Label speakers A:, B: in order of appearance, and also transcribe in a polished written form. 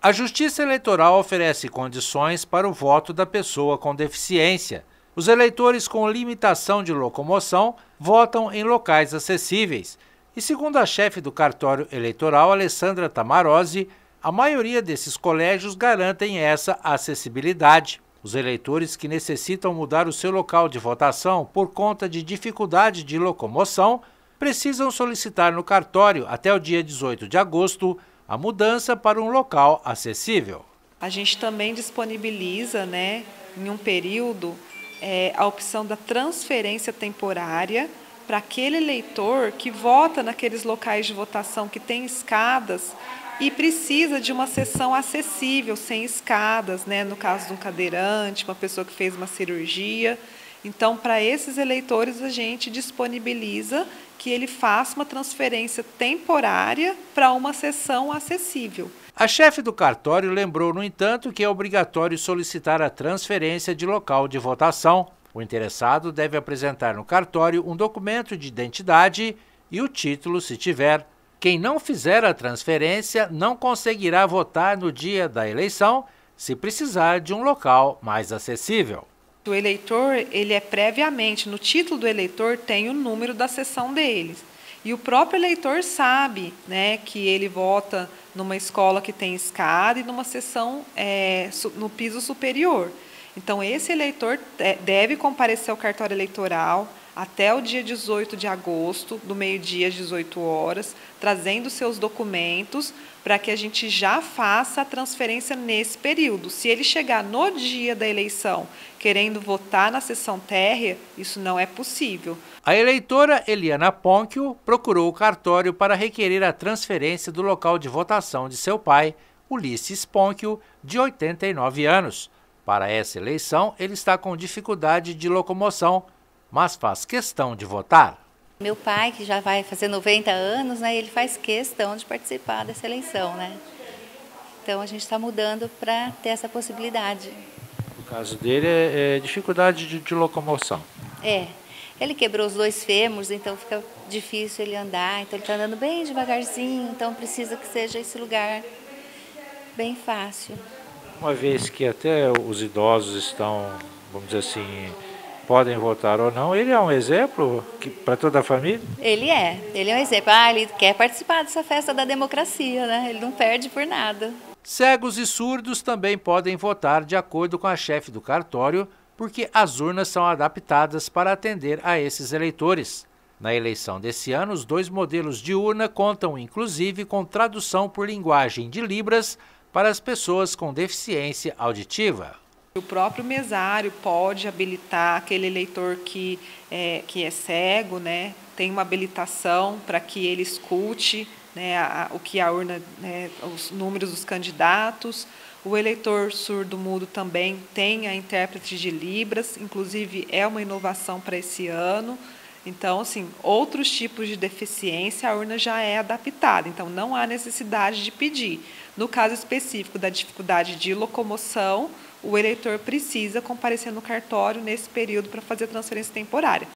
A: A Justiça Eleitoral oferece condições para o voto da pessoa com deficiência. Os eleitores com limitação de locomoção votam em locais acessíveis. E segundo a chefe do cartório eleitoral, Alessandra Tamarozzi, a maioria desses colégios garantem essa acessibilidade. Os eleitores que necessitam mudar o seu local de votação por conta de dificuldade de locomoção precisam solicitar no cartório até o dia 18 de agosto a mudança para um local acessível.
B: A gente também disponibiliza, em um período, a opção da transferência temporária para aquele eleitor que vota naqueles locais de votação que tem escadas e precisa de uma sessão acessível, sem escadas, no caso de um cadeirante, uma pessoa que fez uma cirurgia. Então, para esses eleitores, a gente disponibiliza que ele faça uma transferência temporária para uma sessão acessível.
A: A chefe do cartório lembrou, no entanto, que é obrigatório solicitar a transferência de local de votação. O interessado deve apresentar no cartório um documento de identidade e o título, se tiver. Quem não fizer a transferência não conseguirá votar no dia da eleição, se precisar de um local mais acessível.
B: O eleitor, ele é previamente, no título do eleitor tem o número da sessão deles. E o próprio eleitor sabe, que ele vota numa escola que tem escada e numa sessão no piso superior. Então, esse eleitor deve comparecer ao cartório eleitoral até o dia 18 de agosto, do meio-dia às 18 horas, trazendo seus documentos para que a gente já faça a transferência nesse período. Se ele chegar no dia da eleição querendo votar na sessão térrea, isso não é possível.
A: A eleitora Eliana Ponchio procurou o cartório para requerer a transferência do local de votação de seu pai, Ulisses Ponchio, de 89 anos. Para essa eleição, ele está com dificuldade de locomoção, mas faz questão de votar.
C: Meu pai, que já vai fazer 90 anos, ele faz questão de participar dessa eleição, Então, a gente está mudando para ter essa possibilidade.
A: O caso dele é dificuldade de locomoção.
C: Ele quebrou os 2 fêmures, então fica difícil ele andar, então ele está andando bem devagarzinho, então precisa que seja esse lugar bem fácil.
A: Uma vez que até os idosos estão, vamos dizer assim, podem votar ou não, ele é um exemplo para toda a família?
C: Ele é um exemplo. Ele quer participar dessa festa da democracia, Ele não perde por nada.
A: Cegos e surdos também podem votar de acordo com a chefe do cartório, porque as urnas são adaptadas para atender a esses eleitores. Na eleição desse ano, os 2 modelos de urna contam, inclusive, com tradução por linguagem de Libras para as pessoas com deficiência auditiva.
B: O próprio mesário pode habilitar aquele eleitor que é cego, tem uma habilitação para que ele escute o que a urna, os números dos candidatos. O eleitor surdo-mudo também tem a intérprete de Libras, inclusive é uma inovação para esse ano. Então, outros tipos de deficiência, a urna já é adaptada, então não há necessidade de pedir. No caso específico da dificuldade de locomoção, o eleitor precisa comparecer no cartório nesse período para fazer a transferência temporária.